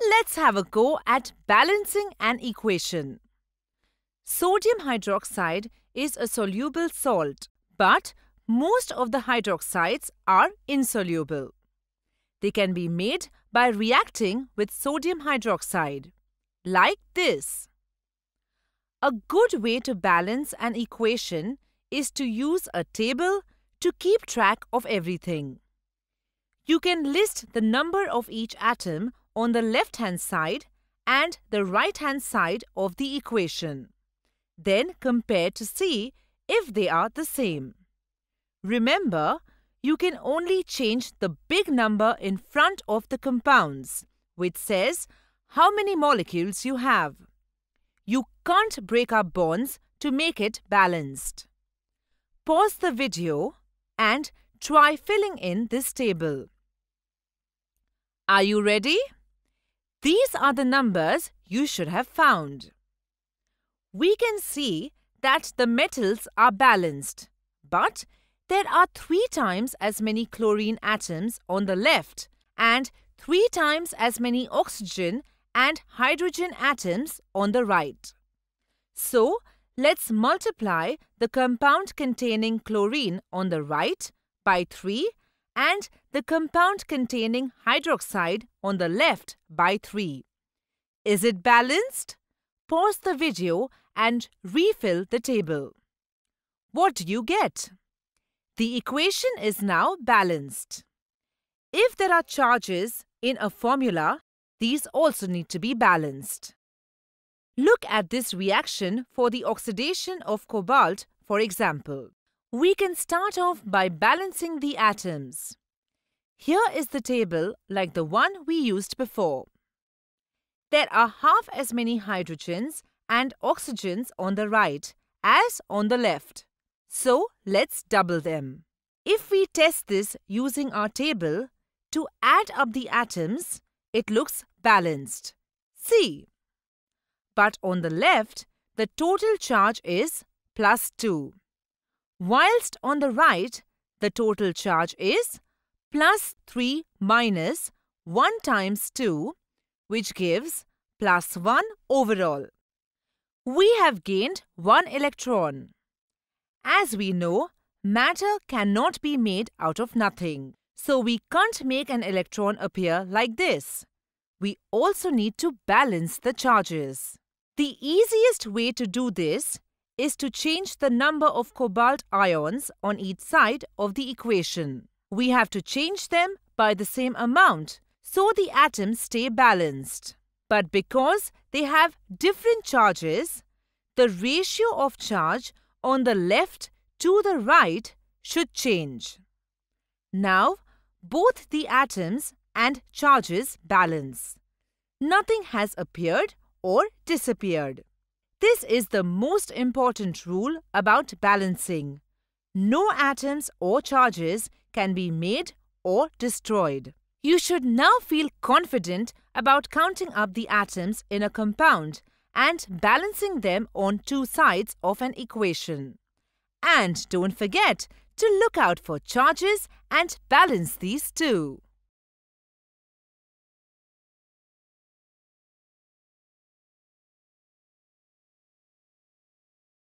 let's have a go at balancing an equation. Sodium hydroxide is a soluble salt, but most of the hydroxides are insoluble. They can be made by reacting with sodium hydroxide, like this. A good way to balance an equation is to use a table to keep track of everything. You can list the number of each atom on the left-hand side and the right-hand side of the equation. Then compare to see if they are the same. Remember, you can only change the big number in front of the compounds, which says how many molecules you have. You can't break up bonds to make it balanced. Pause the video and try filling in this table. Are you ready? These are the numbers you should have found. We can see that the metals are balanced, but there are 3 times as many chlorine atoms on the left and 3 times as many oxygen and hydrogen atoms on the right. So, let's multiply the compound containing chlorine on the right by 3 and the compound containing hydroxide on the left by 3. Is it balanced? Pause the video and refill the table. What do you get? The equation is now balanced. If there are charges in a formula, these also need to be balanced. Look at this reaction for the oxidation of cobalt, for example. We can start off by balancing the atoms. Here is the table like the one we used before. There are half as many hydrogens and oxygens on the right as on the left. So, let's double them. If we test this using our table, to add up the atoms, it looks balanced. See? But on the left, the total charge is +2. Whilst on the right, the total charge is +3 minus 1 times 2, which gives +1 overall. We have gained 1 electron. As we know, matter cannot be made out of nothing. So we can't make an electron appear like this. We also need to balance the charges. The easiest way to do this is to change the number of cobalt ions on each side of the equation. We have to change them by the same amount so the atoms stay balanced. But because they have different charges, the ratio of charge on the left to the right should change. Now, both the atoms and charges balance. Nothing has appeared or disappeared. This is the most important rule about balancing. No atoms or charges can be made or destroyed. You should now feel confident about counting up the atoms in a compound and balancing them on 2 sides of an equation. And don't forget to look out for charges and balance these too.